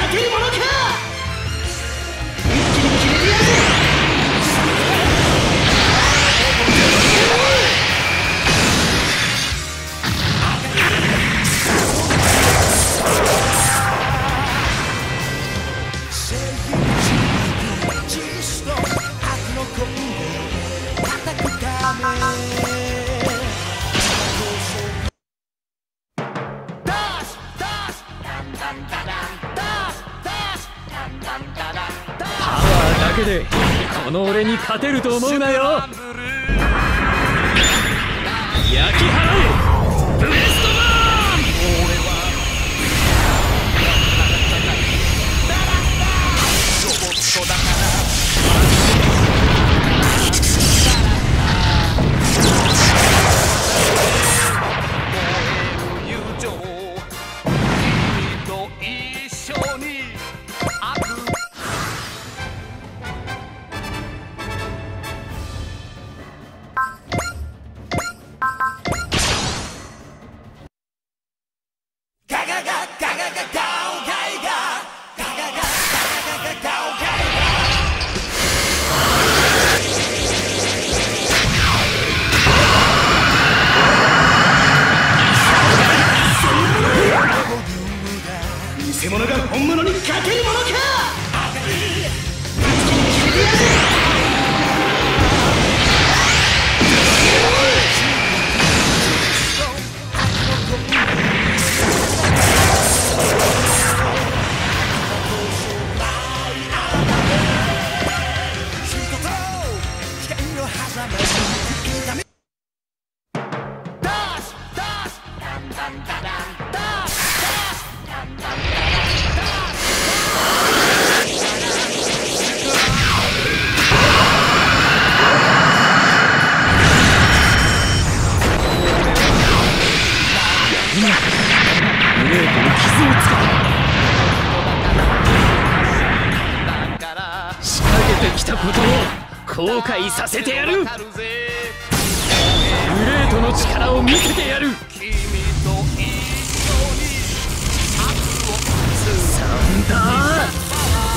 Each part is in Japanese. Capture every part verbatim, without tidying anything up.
勝てるものか。一気に決めてやるぜ。 だけでこの俺に勝てると思うなよ。焼き払えブレストバーン。ロボットだから燃える友情君と一緒に偽物が本物に勝てるものか。仕掛けてきたことを後悔させてやる。グレートの力を見せてやる。サンダー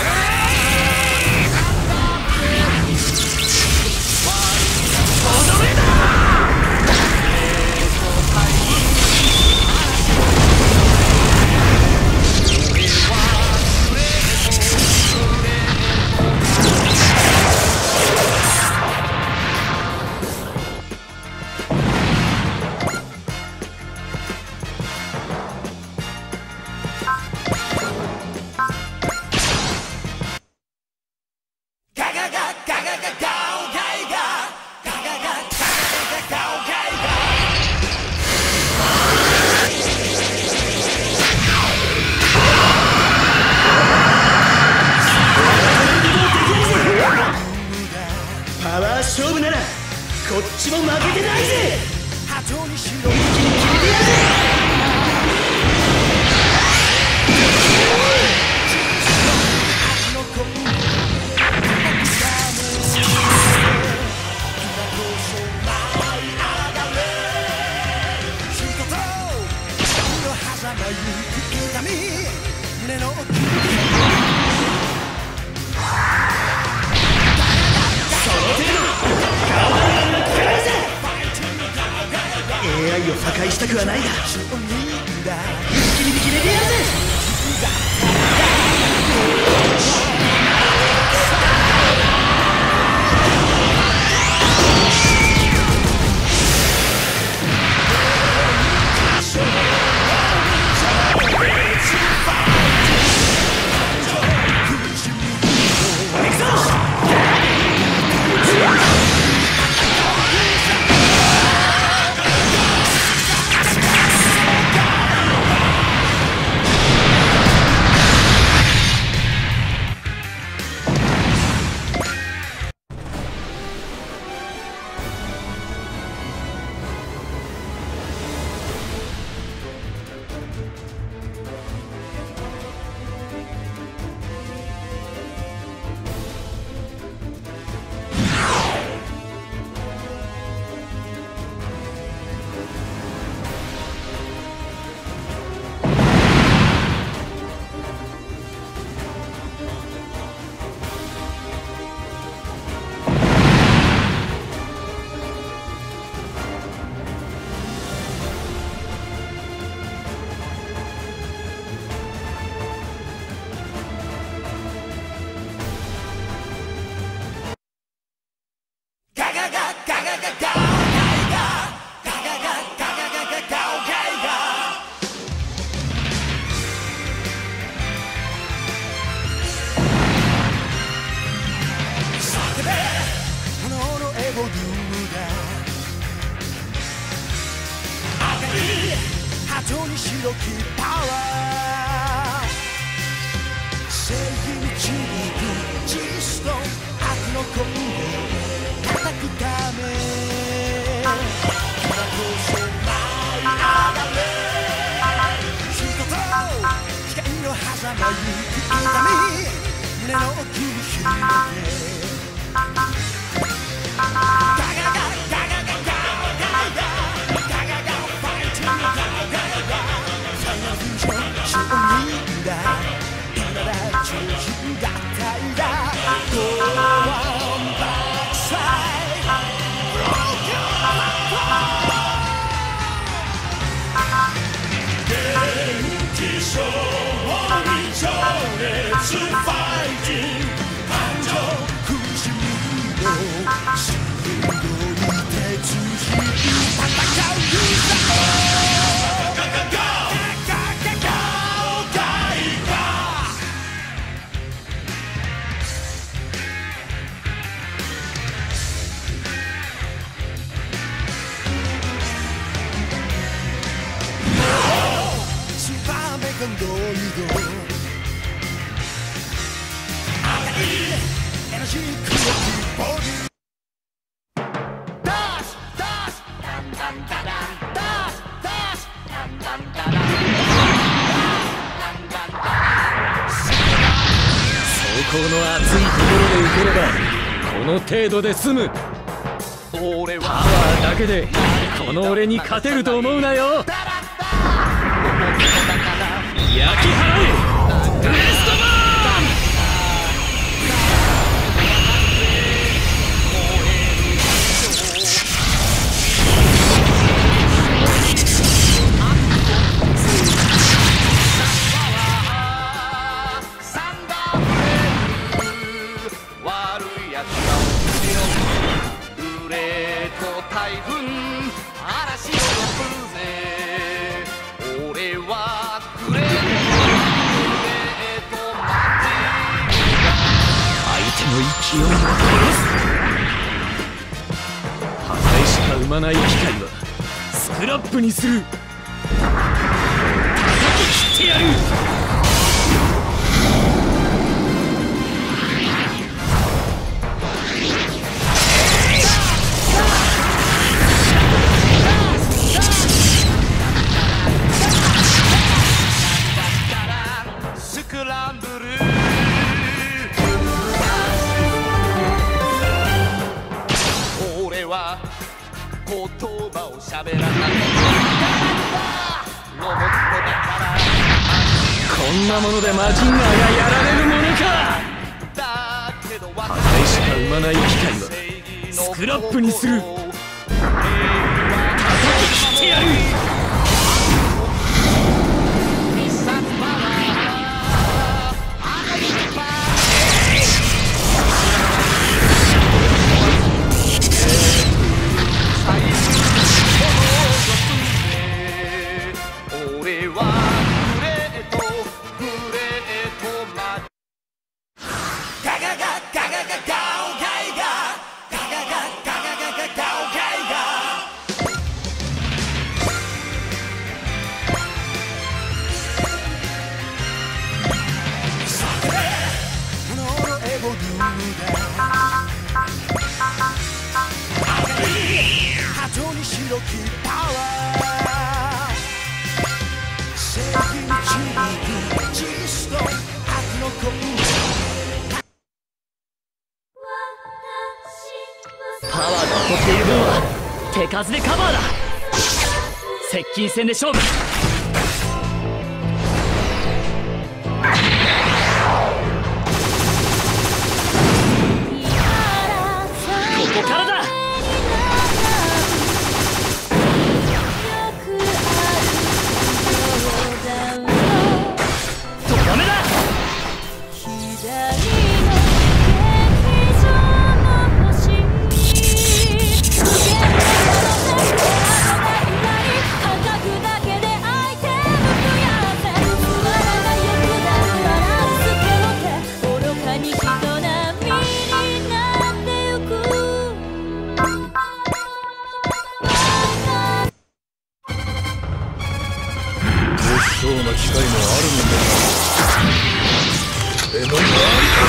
パワー勝負ならこっちも負けてないぜ。一気に決めてやるぜ。エーアイ を破壊したくはないが一気に決めてやるぜ。 ガじっと悪の根を叩くため今こそ舞い上がれ人と光の狭間ゆく痛み胸の奥に広げガガガガガガガガガガガガファイティングガガガガファイナルフュージョンしおみんだ今だ超人合体だ Go on backside Broken apart 元気勝利情熱ファイティング感情苦しみ死ぬより手続き戦う勇者ガガガガガガガガスーパーメガンドイド赤いエナジークロックボディこの熱いところで受ければこの程度で済む。 俺はパワーだけでこの俺に勝てると思うなよ。焼き払えブレストバーン。勢いを殺す。破壊しか生まない機械はスクラップにする。叩き切ってやる。 スクランブル言葉を喋らないロボットだからこんなものでマジンガーがやられるものか。 だけど破壊しか生まない機械はスクラップにする。叩き切ってやる。鳩に白きパワー正義に導くジスト悪の根パワーが起こっている分は手数でカバーだ。接近戦で勝負。ここからだ。とどめだ。そうな機会もあるんだ。絵の周り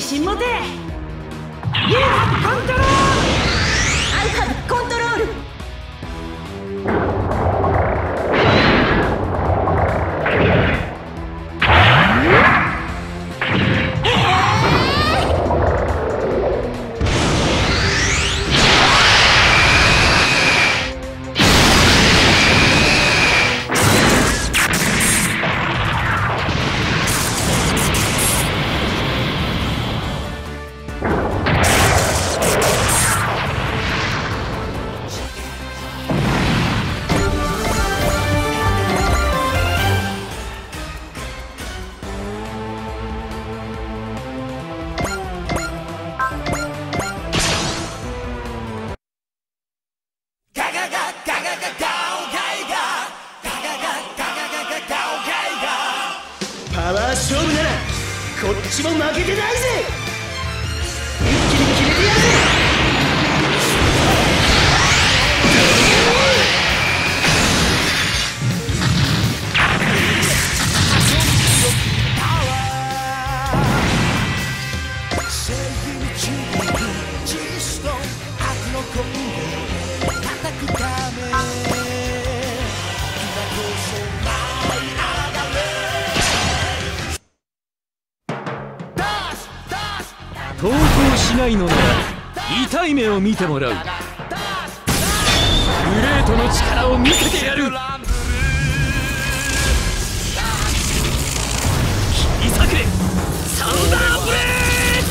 信持て。You have control! I have control! パワー勝負ならこっちも負けてないぜ。一気に決めてやるぜ。 正義に導く血と悪の根源叩くため今こそ舞い上がれ。 投稿しないのなら痛い目を見てもらう。グレートの力を見せてやる。切り裂けサウンダーブレー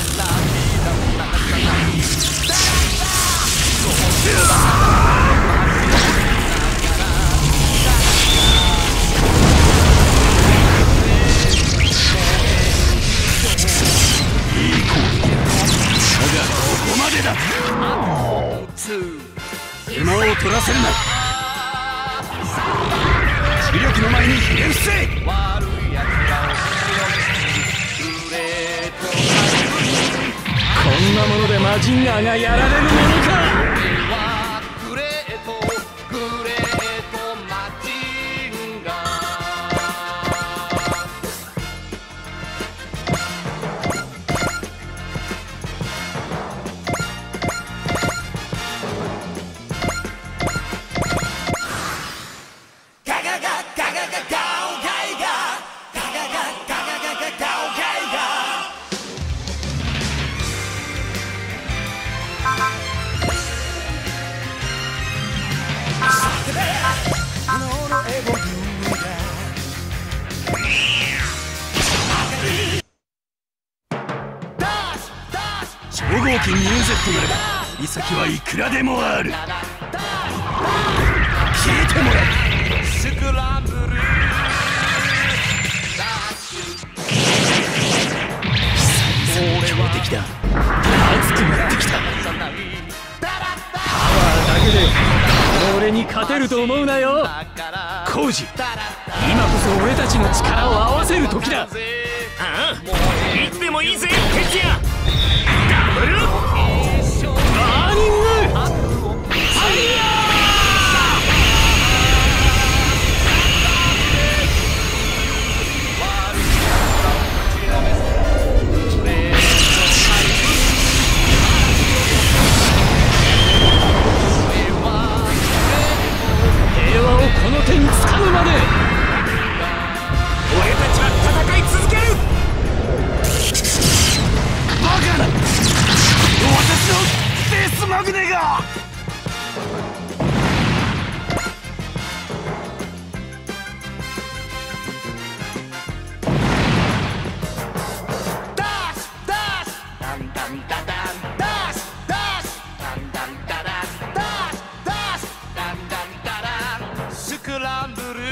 馬を取らせるな。磁力の前にひれ伏せ。こんなものでマジンガーがやられるものか。超合金 ニューゼット ならば行き先はいくらでもある。聞いてもらう。スクランブル久々に強敵だ。熱くなってきた。パワーだけでこの俺に勝てると思うなよコウジ。今こそ俺たちの力を合わせる時だ。ああ、いつでもいいぜ哲也。ダブルバーニングファイヤー。平和をこの手に掴むまで俺たちは戦い続ける。バカな私のデスマグネが。スクランブル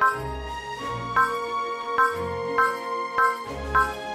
う。